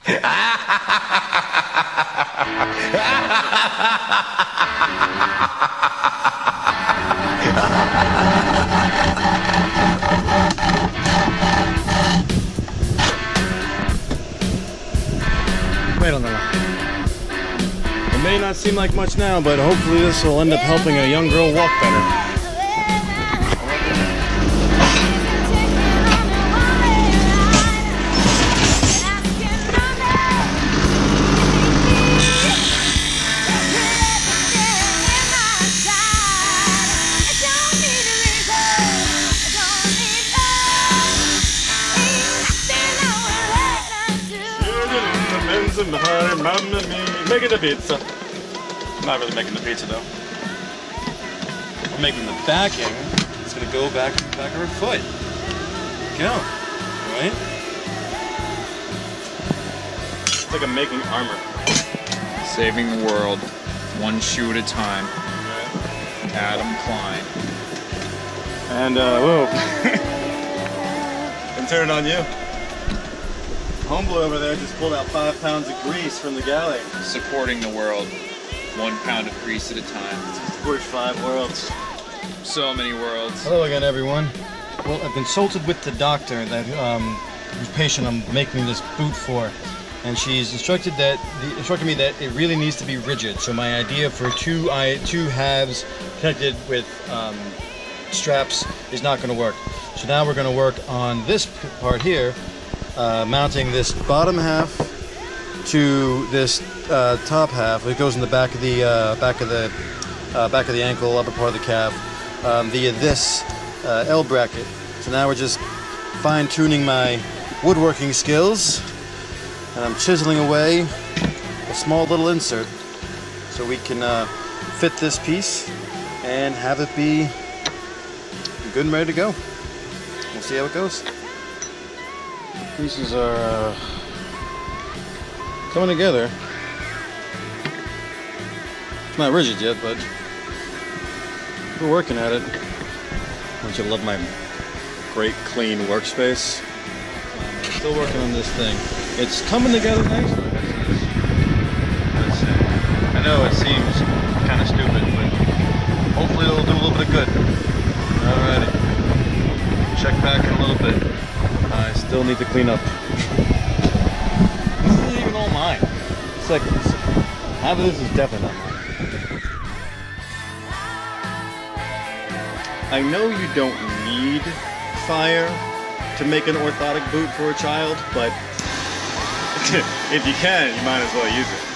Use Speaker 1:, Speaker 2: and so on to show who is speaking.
Speaker 1: Wait on the line. It may not seem like much now, but hopefully this will end up helping a young girl walk better. Making the pizza. I'm not really making the pizza though. I'm making the backing. It's gonna go back to the back of her foot. Go. Right? It's like I'm making armor.
Speaker 2: Saving the world, one shoe at a time.
Speaker 1: Right.
Speaker 2: Adam Klein.
Speaker 1: And whoa. And turn it on you. Homeboy over there just pulled out 5 pounds of grease from the galley.
Speaker 2: Supporting the world, 1 pound of grease at a time.
Speaker 1: Supports 5 worlds.
Speaker 2: So many worlds.
Speaker 1: Hello again, everyone. Well, I've consulted with the doctor that whose patient I'm making this boot for, and she's instructed me that it really needs to be rigid. So my idea for two halves connected with straps is not going to work. So now we're going to work on this part here. Mounting this bottom half to this top half. It goes in the back of the back of the ankle, upper part of the calf, via this L bracket. So now we're just fine-tuning my woodworking skills, and I'm chiseling away a small little insert so we can fit this piece and have it be good and ready to go. We'll see how it goes. Pieces are coming together. It's not rigid yet, but we're working at it. Don't you love my great clean workspace? I'm still working on this thing. It's coming together nicely. Let's see. I know it seems kind of stupid, but hopefully it'll do a little bit of good. Alrighty. Check back in a little bit. I still need to clean up. This isn't even all mine. It's like, half of this is definitely not mine. I know you don't need fire to make an orthotic boot for a child, but if you can, you might as well use it.